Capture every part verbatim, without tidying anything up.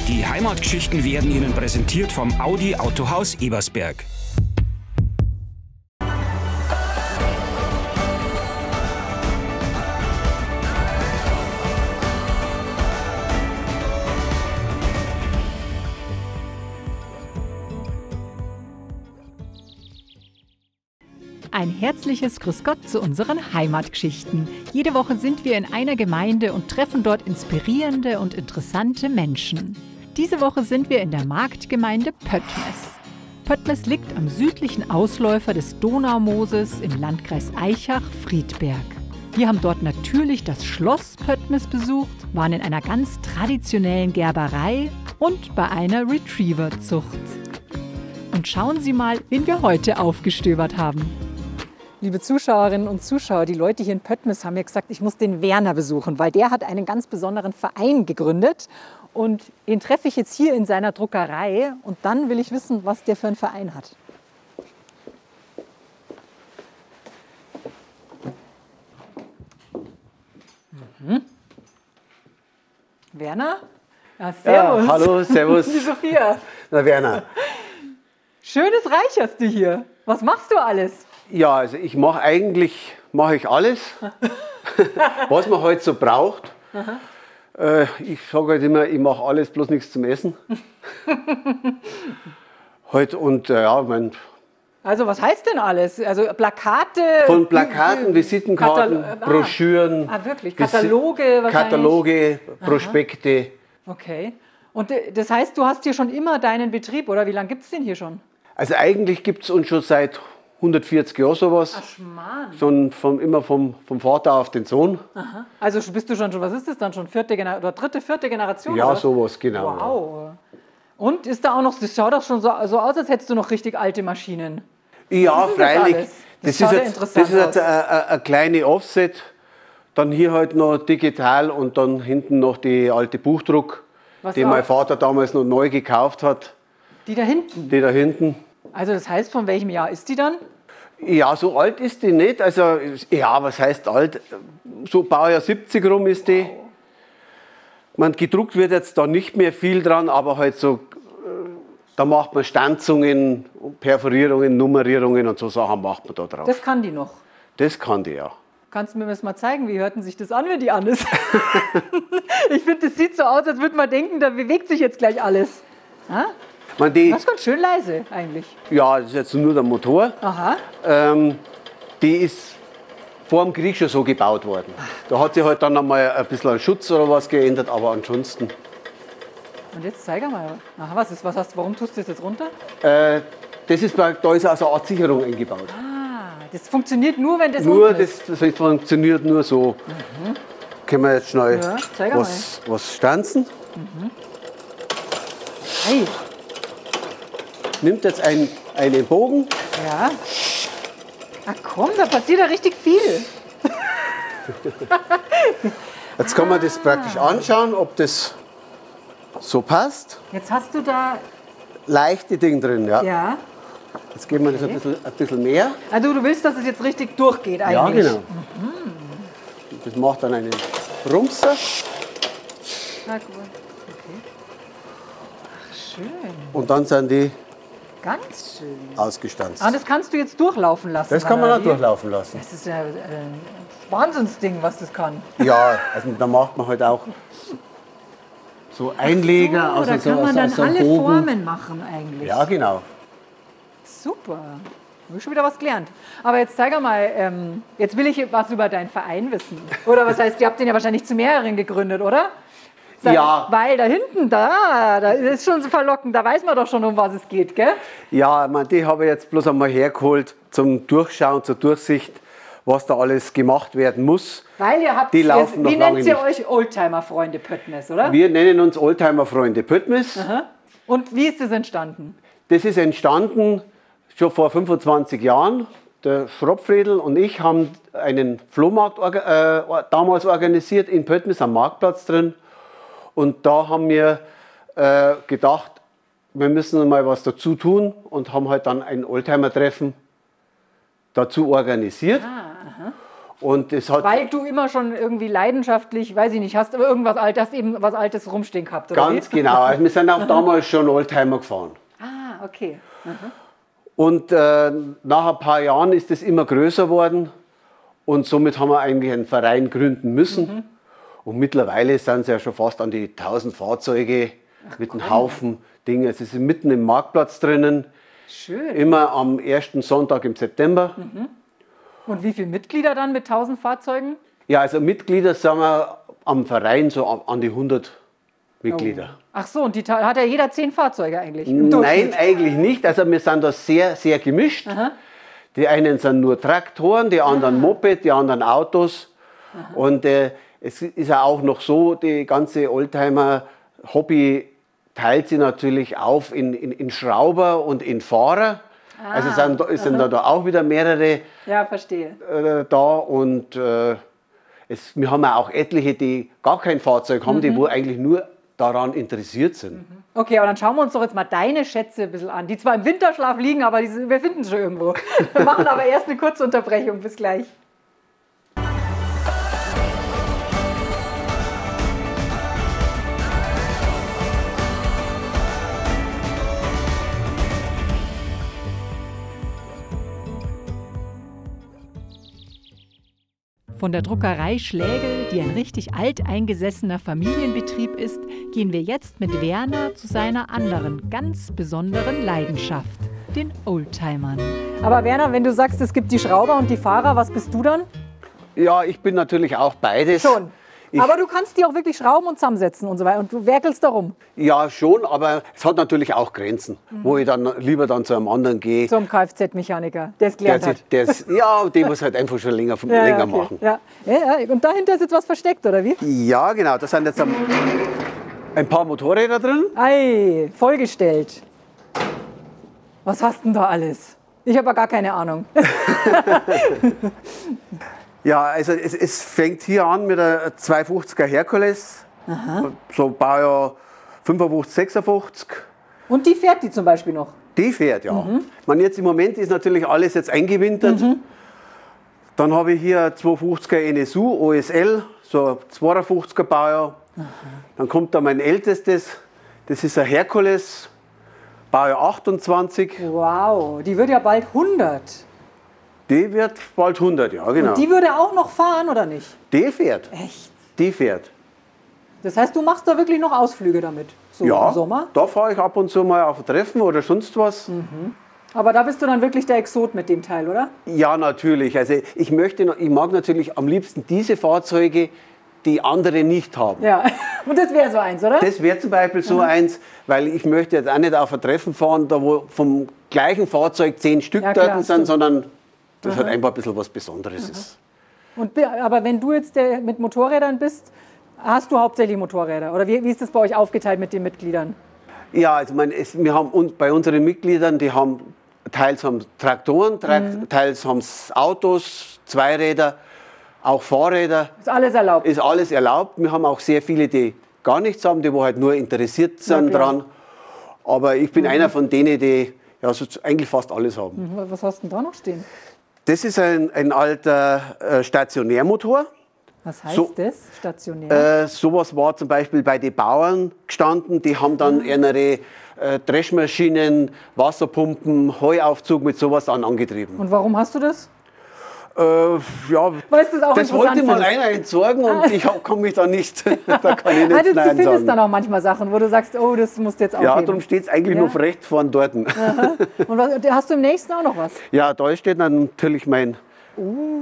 Die Heimatgeschichten werden Ihnen präsentiert vom Audi Autohaus Ebersberg. Ein herzliches Grüß Gott zu unseren Heimatgeschichten. Jede Woche sind wir in einer Gemeinde und treffen dort inspirierende und interessante Menschen. Diese Woche sind wir in der Marktgemeinde Pöttmes. Pöttmes liegt am südlichen Ausläufer des Donaumooses im Landkreis Aichach-Friedberg. Wir haben dort natürlich das Schloss Pöttmes besucht, waren in einer ganz traditionellen Gerberei und bei einer Retriever-Zucht. Und schauen Sie mal, wen wir heute aufgestöbert haben. Liebe Zuschauerinnen und Zuschauer, die Leute hier in Pöttmes haben mir gesagt, ich muss den Werner besuchen, weil der hat einen ganz besonderen Verein gegründet. Und den treffe ich jetzt hier in seiner Druckerei. Und dann will ich wissen, was der für einen Verein hat. Mhm. Werner? Ja, servus. Ja, hallo, servus. Die Sophia. Na, Werner. Schönes Reich hast du hier. Was machst du alles? Ja, also ich mache eigentlich mache ich alles, was man heute so braucht. Äh, ich sage halt immer, ich mache alles, bloß nichts zum Essen. Heute und äh, ja, mein Also was heißt denn alles? Also Plakate? Von Plakaten, Visitenkarten, Katal- ah. Broschüren. Ah, wirklich? Kataloge wahrscheinlich? Kataloge, Prospekte. Okay. Und äh, das heißt, du hast hier schon immer deinen Betrieb, oder? Wie lange gibt es den hier schon? Also eigentlich gibt es uns schon seit hundertvierzig Jahren sowas. Ach, Schmarrn. Schon vom, immer vom, vom Vater auf den Sohn. Aha. Also bist du schon, was ist das dann schon, vierte Gener oder dritte, vierte Generation? Ja, oder? sowas, genau. Wow. Und ist da auch noch, das schaut doch schon so, so aus, als hättest du noch richtig alte Maschinen. Ja, das freilich. Das, das, ist jetzt, jetzt, das ist jetzt aus. eine, eine kleine Offset. Dann hier halt noch digital und dann hinten noch die alte Buchdruck, Was die auch? mein Vater damals noch neu gekauft hat. Die da hinten? Die da hinten. Also das heißt, von welchem Jahr ist die dann? Ja, so alt ist die nicht. Also, ja, was heißt alt? So Baujahr siebzig rum ist die. Man, gedruckt wird jetzt da nicht mehr viel dran, aber halt so, da macht man Stanzungen, Perforierungen, Nummerierungen und so Sachen macht man da drauf. Das kann die noch. Das kann die, ja. Kannst du mir das mal zeigen? Wie hört denn sich das an, wenn die an ist? Ich finde, das sieht so aus, als würde man denken, da bewegt sich jetzt gleich alles. Ha? Man, die, das ist ganz schön leise eigentlich. Ja, das ist jetzt nur der Motor. Aha. Ähm, die ist vor dem Krieg schon so gebaut worden. Da hat sich halt dann einmal ein bisschen ein Schutz oder was geändert, aber ansonsten. Und jetzt zeig mal. Aha, was ist, was hast, warum tust du das jetzt runter? Äh, das ist, da ist also eine Art Sicherung eingebaut. Ah, das funktioniert nur, wenn das Nur unten ist. das, das funktioniert nur so. Mhm. Können wir jetzt schnell Ja, zeig was, was stanzen. Mhm. Hey. Nimmt jetzt ein, einen Bogen. Ja. Ach komm, da passiert ja richtig viel. Jetzt kann man das praktisch anschauen, ob das so passt. Jetzt hast du da... Leichte Ding drin, ja. Ja. Jetzt geben wir das ein bisschen, ein bisschen mehr. Also du willst, dass es jetzt richtig durchgeht eigentlich? Ja, genau. Mhm. Das macht dann einen Rumser. Na gut. Okay. Ach, schön. Und dann sind die Ganz schön. ausgestanzt. Ah, das kannst du jetzt durchlaufen lassen? Das kann man auch wie? durchlaufen lassen. Das ist ja ein Wahnsinnsding, was das kann. Ja, also da macht man halt auch so Einleger. So, aus da so, kann man aus, dann aus so einem alle Bogen. Formen machen eigentlich. Ja, genau. Super. Habe ich schon wieder was gelernt. Aber jetzt zeig mal, ähm, jetzt will ich was über deinen Verein wissen. Oder was heißt, ihr habt den ja wahrscheinlich zu mehreren gegründet, oder? Sag, Ja. Weil da hinten, da, da ist schon so verlockend, da weiß man doch schon, um was es geht, gell? Ja, man, die habe ich jetzt bloß einmal hergeholt zum Durchschauen, zur Durchsicht, was da alles gemacht werden muss. Weil ihr habt, Die laufen wie noch lange nennt ihr nicht. euch Oldtimer-Freunde Pöttmes, oder? Wir nennen uns Oldtimer-Freunde Pöttmes. Aha. Und wie ist das entstanden? Das ist entstanden schon vor fünfundzwanzig Jahren. Der Schropfredl und ich haben einen Flohmarkt orga äh, damals organisiert in Pöttmes am Marktplatz drin. Und da haben wir äh, gedacht, wir müssen mal was dazu tun und haben halt dann ein Oldtimer-Treffen dazu organisiert. Ah, aha. Und es hat Weil du immer schon irgendwie leidenschaftlich, weiß ich nicht, hast aber irgendwas Altes, hast eben was Altes rumstehen gehabt, oder ganz wie? genau. Also wir sind auch damals schon Oldtimer gefahren. Ah, okay. Mhm. Und äh, nach ein paar Jahren ist es immer größer worden. Und somit haben wir eigentlich einen Verein gründen müssen. Mhm. Und mittlerweile sind es ja schon fast an die tausend Fahrzeuge Ach, mit einem Haufen Dinge. Sie sind mitten im Marktplatz drinnen. Schön. Immer am ersten Sonntag im September. Mhm. Und wie viele Mitglieder dann mit tausend Fahrzeugen? Ja, also Mitglieder sind wir am Verein so an die hundert Mitglieder. Oh. Ach so, und die hat ja jeder zehn Fahrzeuge eigentlich? Nein, eigentlich nicht. Also wir sind da sehr, sehr gemischt. Aha. Die einen sind nur Traktoren, die anderen Aha. Moped, die anderen Autos. Aha. Und äh, es ist ja auch noch so, die ganze Oldtimer-Hobby teilt sich natürlich auf in, in, in Schrauber und in Fahrer. Ah, also sind, sind da, da auch wieder mehrere ja, verstehe. Äh, da. Und äh, es, wir haben ja auch etliche, die gar kein Fahrzeug haben, mhm. die wo eigentlich nur daran interessiert sind. Mhm. Okay, aber dann schauen wir uns doch jetzt mal deine Schätze ein bisschen an, die zwar im Winterschlaf liegen, aber die sind, wir finden sie schon irgendwo. Wir machen aber erst eine kurze Unterbrechung. Bis gleich. Von der Druckerei Schlägel, die ein richtig alteingesessener Familienbetrieb ist, gehen wir jetzt mit Werner zu seiner anderen, ganz besonderen Leidenschaft, den Oldtimern. Aber Werner, wenn du sagst, es gibt die Schrauber und die Fahrer, was bist du dann? Ja, ich bin natürlich auch beides. Schon. Ich aber du kannst die auch wirklich schrauben und zusammensetzen und so weiter und du werkelst darum. Ja, schon, aber es hat natürlich auch Grenzen, mhm. wo ich dann lieber dann zu einem anderen gehe. Zum Kfz-Mechaniker, der es gelernt der, hat. Der ist, ja, der muss halt einfach schon länger, ja, länger okay. machen. Ja. Ja, ja. Und dahinter ist jetzt was versteckt, oder wie? Ja, genau. Da sind jetzt ein, ein paar Motorräder drin. Ei, vollgestellt. Was hast denn da alles? Ich habe ja gar keine Ahnung. Ja, also es, es fängt hier an mit einer zweihundertfünfziger Herkules, Aha. so Baujahr fünfundfünfzig, sechsundfünfzig. Und die fährt die zum Beispiel noch? Die fährt, ja. Mhm. Ich meine, jetzt im Moment ist natürlich alles jetzt eingewintert. Mhm. Dann habe ich hier eine zweihundertfünfziger N S U, O S L, so ein zweihundertfünfziger Baujahr. Aha. Dann kommt da mein ältestes, das ist ein Herkules, Baujahr achtundzwanzig. Wow, die wird ja bald hundert. Die wird bald hundert, ja, genau. Und die würde auch noch fahren, oder nicht? Die fährt. Echt? Die fährt. Das heißt, du machst da wirklich noch Ausflüge damit, so ja, im Sommer? Da fahre ich ab und zu mal auf ein Treffen oder sonst was. Mhm. Aber da bist du dann wirklich der Exot mit dem Teil, oder? Ja, natürlich. Also ich, möchte, ich mag natürlich am liebsten diese Fahrzeuge, die andere nicht haben. Ja, und das wäre so eins, oder? Das wäre zum Beispiel so mhm. eins, weil ich möchte jetzt auch nicht auf ein Treffen fahren, da wo vom gleichen Fahrzeug zehn Stück ja, dort sind, stimmt. sondern das Aha. halt einfach ein bisschen was Besonderes Aha. ist. Und, aber wenn du jetzt der mit Motorrädern bist, hast du hauptsächlich Motorräder? Oder wie, wie ist das bei euch aufgeteilt mit den Mitgliedern? Ja, also mein, es, wir haben uns, bei unseren Mitgliedern, die haben teils haben Traktoren, Trakt, mhm. teils haben Autos, Zweiräder, auch Fahrräder. Ist alles erlaubt? Ist alles erlaubt. Wir haben auch sehr viele, die gar nichts haben, die wo halt nur interessiert sind ja, dran. Aber ich bin mhm. einer von denen, die ja, so eigentlich fast alles haben. Mhm. Was hast du denn da noch stehen? Das ist ein, ein alter äh, Stationärmotor. Was heißt so, das, stationär? Äh, sowas war zum Beispiel bei den Bauern gestanden. Die haben dann ah. ihre äh, Dreschmaschinen, Wasserpumpen, Heuaufzug mit sowas dann angetrieben. Und warum hast du das? Äh, ja, Weil das auch das wollte mal einer entsorgen und ah. ich kann mich da nicht, da kann ich nicht also, nein Du findest sagen. dann auch manchmal Sachen, wo du sagst, oh, das musst du jetzt aufheben. Ja, darum steht es eigentlich ja? noch recht vorn dort. Und was, hast du im nächsten auch noch was? Ja, da steht dann natürlich mein, uh,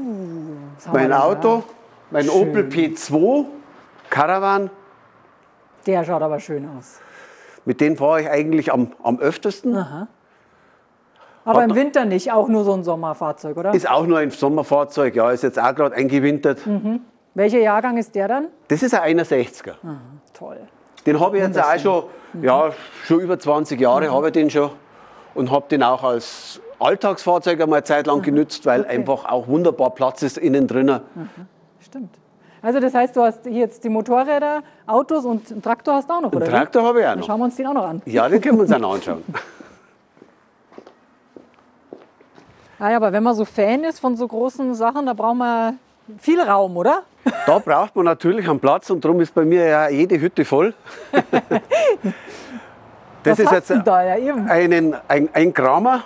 mein Auto, mein schön. Opel P zwei Caravan. Der schaut aber schön aus. Mit dem fahre ich eigentlich am, am öftesten. Aha. Aber im Winter nicht, auch nur so ein Sommerfahrzeug, oder? Ist auch nur ein Sommerfahrzeug, ja, ist jetzt auch gerade eingewintert. Mhm. Welcher Jahrgang ist der dann? Das ist ein einundsechziger. Aha, toll. Den habe ich jetzt auch schon, mhm. ja, schon über zwanzig Jahre mhm. habe ich den schon und habe den auch als Alltagsfahrzeug einmal eine Zeit lang mhm. genutzt, weil okay. einfach auch wunderbar Platz ist innen drinnen. Mhm. Stimmt. Also das heißt, du hast hier jetzt die Motorräder, Autos und einen Traktor hast du auch noch, oder? Einen Traktor habe ich auch noch. Dann schauen wir uns den auch noch an. Ja, den können wir uns auch anschauen. Ah ja, aber wenn man so Fan ist von so großen Sachen, da braucht man Viel Raum, oder? Da braucht man natürlich einen Platz und darum ist bei mir ja jede Hütte voll. Das Was ist hast jetzt du da? Ja, eben. einen, ein, ein Kramer.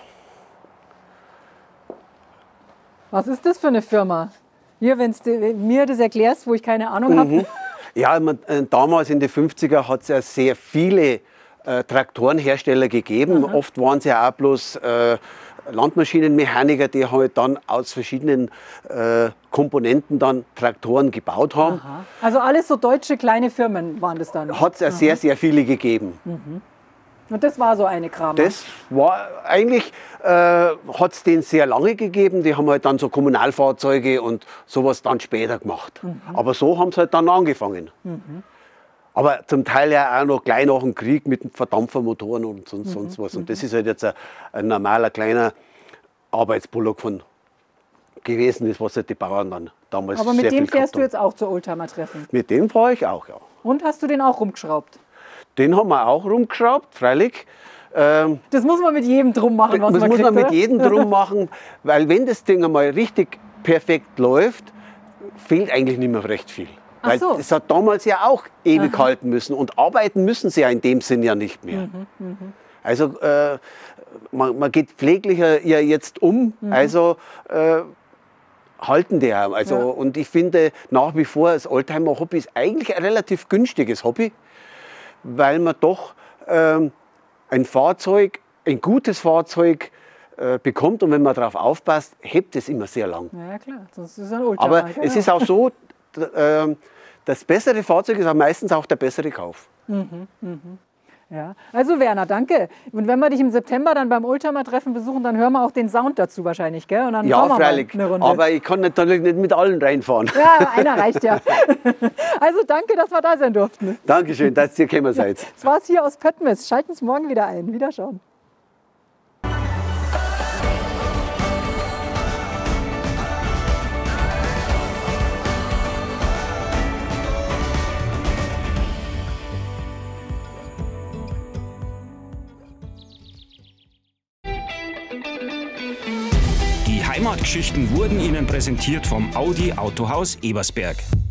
Was ist das für eine Firma? Hier, wenn du mir das erklärst, wo ich keine Ahnung habe. Mhm. Ja, man, äh, damals in den fünfziger hat es ja sehr viele äh, Traktorenhersteller gegeben. Aha. Oft waren es ja auch bloß äh, Landmaschinenmechaniker, die halt dann aus verschiedenen äh, Komponenten dann Traktoren gebaut haben. Aha. Also alles so deutsche kleine Firmen waren das dann? Hat es ja sehr, sehr viele gegeben. Mhm. Und das war so eine Kramer? Das war eigentlich, äh, hat es den sehr lange gegeben. Die haben halt dann so Kommunalfahrzeuge und sowas dann später gemacht. Mhm. Aber so haben sie halt dann angefangen. Mhm. Aber zum Teil ja auch noch gleich nach dem Krieg mit Verdampfermotoren und sonst, mhm. sonst was. Und das ist halt jetzt ein, ein normaler kleiner Arbeitsbullock von gewesen, ist, was halt die Bauern dann damals Aber mit sehr dem viel fährst du haben. jetzt auch zu Oldtimer-Treffen? Mit dem fahre ich auch, ja. Und hast du den auch rumgeschraubt? Den haben wir auch rumgeschraubt, freilich. Ähm, das muss man mit jedem drum machen, was das man muss kriegt, man mit oder? jedem drum machen, weil wenn das Ding einmal richtig perfekt läuft, fehlt eigentlich nicht mehr recht viel. Ach Weil so. das hat damals ja auch ewig Aha. halten müssen und arbeiten müssen sie ja in dem Sinn ja nicht mehr. Mhm, mh. Also äh, man, man geht pfleglicher ja jetzt um, Mhm. also äh, halten die ja. Also, Ja. Und ich finde nach wie vor, das Oldtimer-Hobby ist eigentlich ein relativ günstiges Hobby, weil man doch ähm, ein Fahrzeug, ein gutes Fahrzeug äh, bekommt und wenn man darauf aufpasst, hebt es immer sehr lang. Ja, klar, sonst ist es ein Oldtimer. Aber genau. es ist auch so, äh, das bessere Fahrzeug ist auch meistens auch der bessere Kauf. Mhm, mhm. Ja. Also Werner, danke. Und wenn wir dich im September dann beim Oldtimer-Treffen besuchen, dann hören wir auch den Sound dazu wahrscheinlich, gell? Und dann Ja, fahren wir freilich. mal eine Runde. Aber ich kann natürlich nicht mit allen reinfahren. Ja, einer reicht ja. Also danke, dass wir da sein durften. Dankeschön, dass ihr gekommen seid. Das war's hier aus Pöttmes. Schalten Sie morgen wieder ein. Wiederschauen. Die Heimatgeschichten wurden Ihnen präsentiert vom Audi Autohaus Ebersberg.